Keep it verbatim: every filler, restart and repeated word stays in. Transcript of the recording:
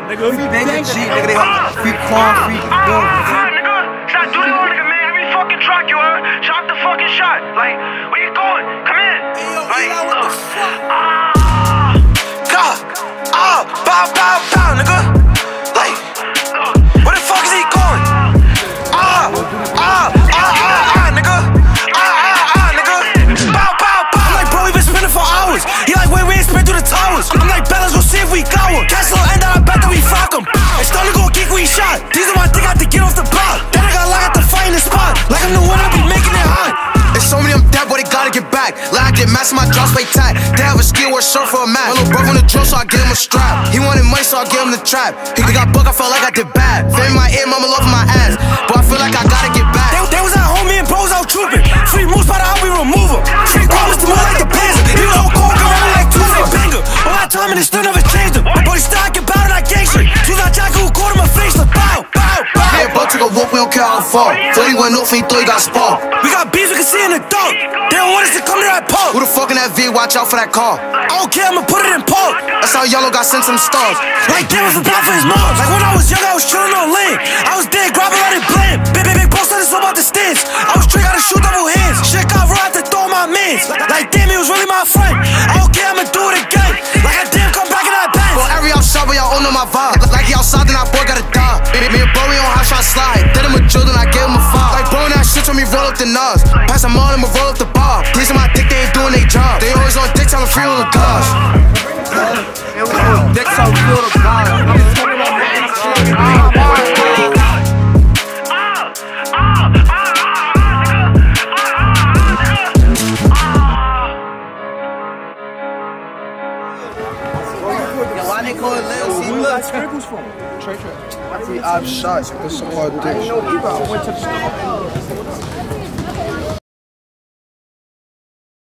Nigga, free bacon, G, nigga, they want free corn, free boom. Nigga, shot Dudeylo, nigga, man, every fucking truck you heard, shot the fucking shot. Like, where you going? Come in. Like, what the fuck? Ah, God, ah, bow, bow, bow, nigga. Like, where the fuck is he going? Ah, ah, ah, ah, ah, nigga. Ah, ah, ah, nigga. Bow, bow, bow. I'm like, bro, we been spinning for hours. He like, wait, we ain't spin through the towers. I'm like, bet, let's go see if we got one. Catch little end out, I bet that we fuck him. And starting to go geek, we shot. These are my dick, I have to get off the block. Then I got locked at the fight in the spot. Like I'm the one, I be making it hot. There's so many of them dead, boy, they gotta get back. Like I get mad, so my drops play tight. They have a skill or a shirt for a match. My little bro on the drill, so I give him a strap. He wanted money, so I gave him the trap. He got booked, I felt like I did bad. Fame my ear, mama loving my ass. But I feel like I gotta get back. They, they was at home, me and bros out trooping. Free moves by the how we remove them. Free promise to move like the Panzer. He was on cold, come around like Tuesday banger. All that time and it still never changed him. But he still I get bout and I gangster. Choose that jacket who caught in my face, like bow, bow, bow. Me and bro took a walk, we don't care how far. Thought he went off and he thought he got sparked. We got beef, we can see in the dark. They don't want us to come to that park. Who the fuck in that V? Watch out for that car. I don't care, I'ma put it in park. That's how Yellow got sent some stars. Like damn, was a block for his mom. Like when I was young, I was chillin' on lane. I was dead, grabbing out and blame. Big, big, big bro said it's all about the stance. I was straight, gotta shoot double hands. Shit got raw, I had to throw my mans. Like, like damn, he was really my friend. I don't care, I'ma do it again. Like I damn, come back in that bench. Well, every outside, but y'all all know my vibe. Like he outside, then that boy gotta die. Me, me and bro, we on high shot slide. Did him a drill, then I gave him a five. Like bro, that shit told me roll up the nuts. Pass them all, I'ma roll up the bar. Please on my dick, they ain't doing their job. They always on dick, tell them free all the guys. And we on dick, so feel the vibe. I'm talking about my Why they call it Lil C? Where that sprinkles from? Trey Trey. I see, I'm shots. There's some hard dish. I know either. I went to the store.